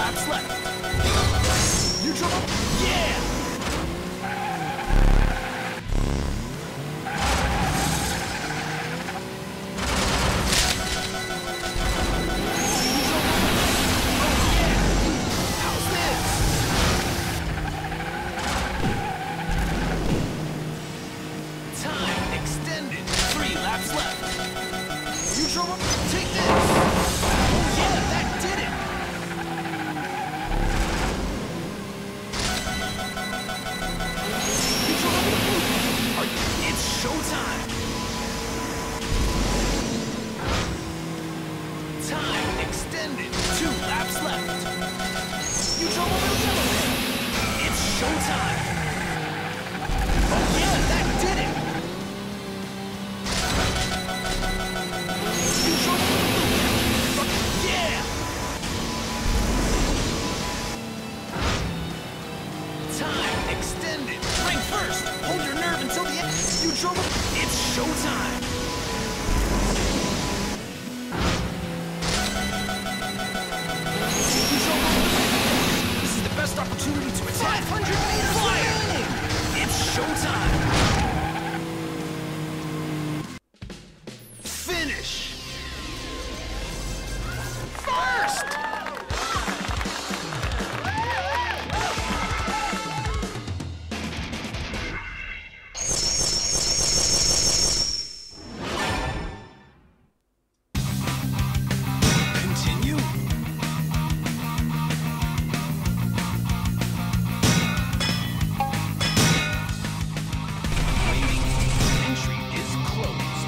laps left. Neutral. Yeah! Take this! Oh yeah, that did it! It's showtime! Time extended. 2 laps left. It's showtime! Oh yeah, that did it! Yeah! Time extended. Ring first. Hold your nerve until the end. You drove it. It's showtime. This is the best opportunity to attack. 500 meters remaining. It's showtime. Finish. First! Continue. Waiting. Entry is closed.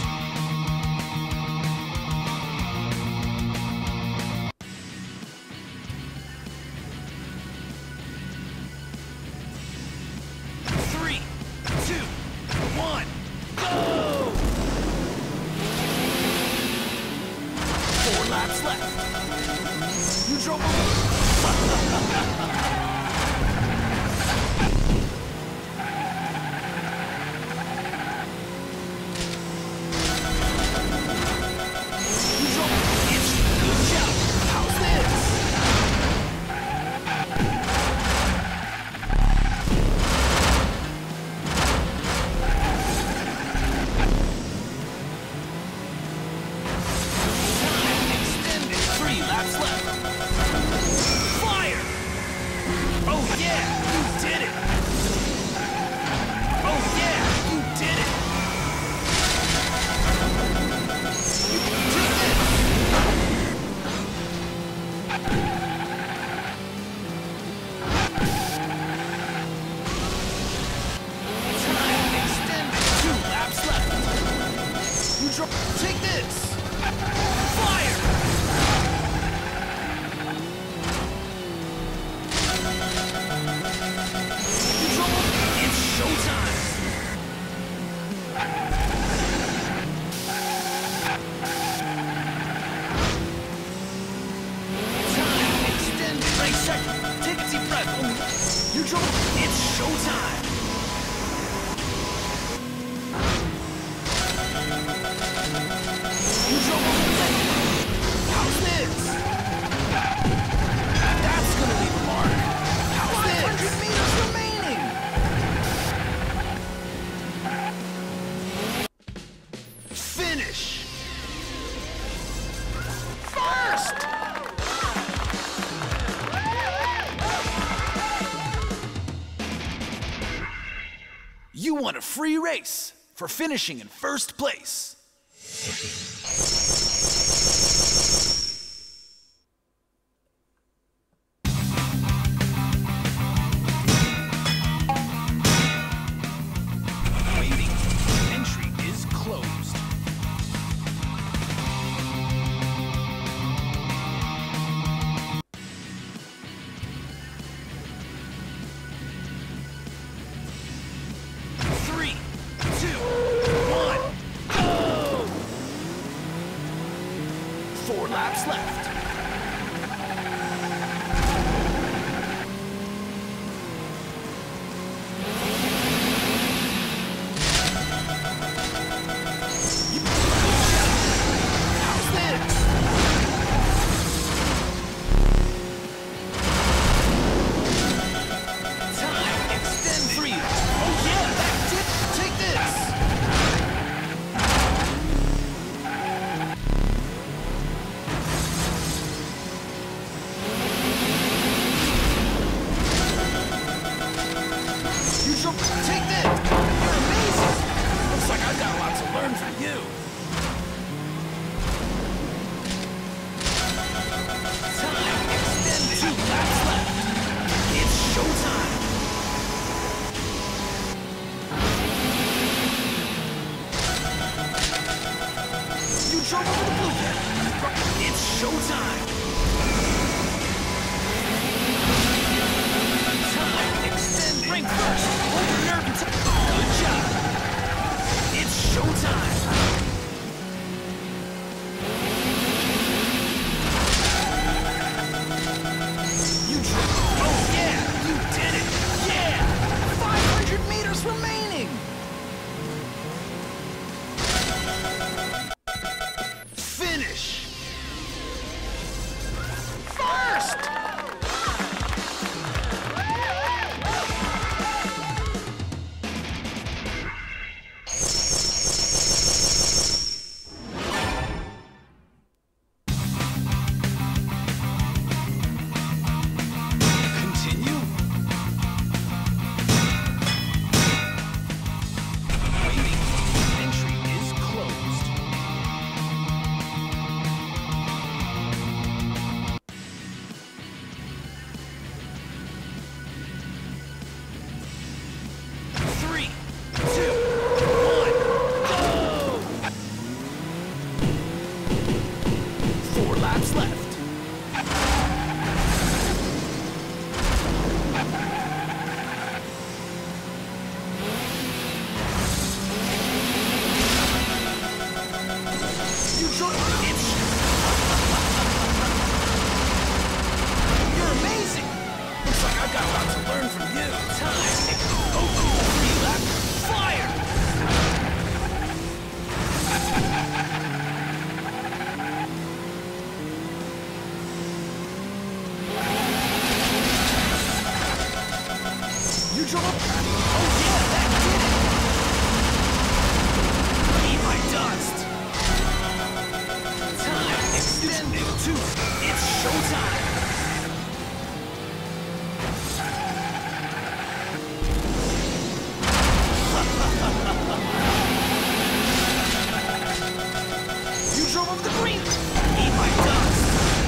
Three, 2, 1, go! 4 laps left. You drove It's good job. How's this? Laps left. Fire! Oh yeah, you did it! Oh yeah, you did it! You did it! Time extended. 2 laps left. You take this! Fire! It's showtime! Time extended. Race second. Take a deep breath. You drove. It's showtime! You drove. How's this? That's gonna leave a mark. How's this? 500 meters remaining! Finish! First! You won a free race for finishing in first place. Waiting. Entry is closed. Three, 2, 1, go! drove up. Oh yeah, that did it. Eat my dust. Time extended to it's showtime. You drove over the green. Eat my dust.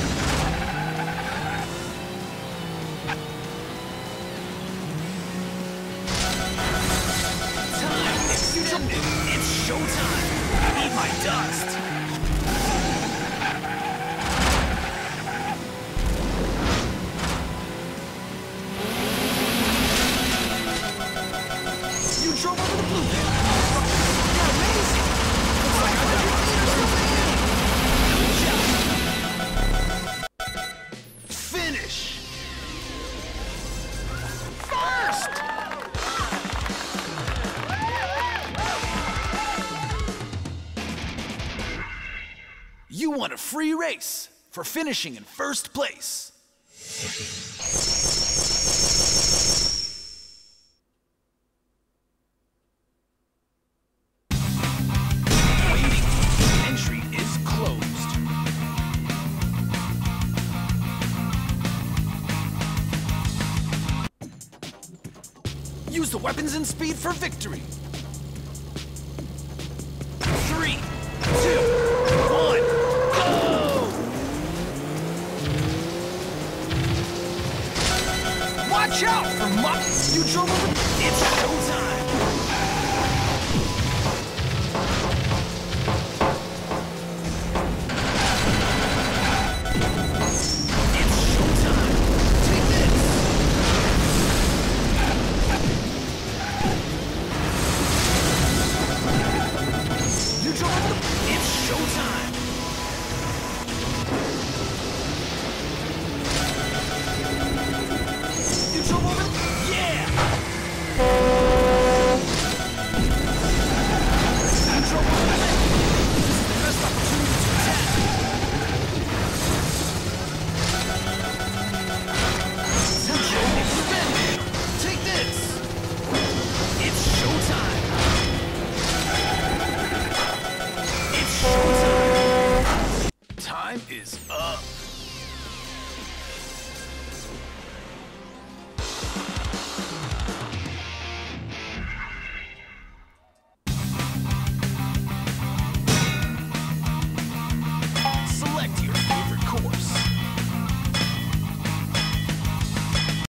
Time extended. It's showtime. Eat my dust. You drove over the blue pin. You're amazing. Looks like 100 meters remaining. Finish. First. You won a free race for finishing in first place. Waiting. Entry is closed. Use the weapons and speed for victory. 3, 2, 1, go! Watch out for Muck! You drove over. It's showtime!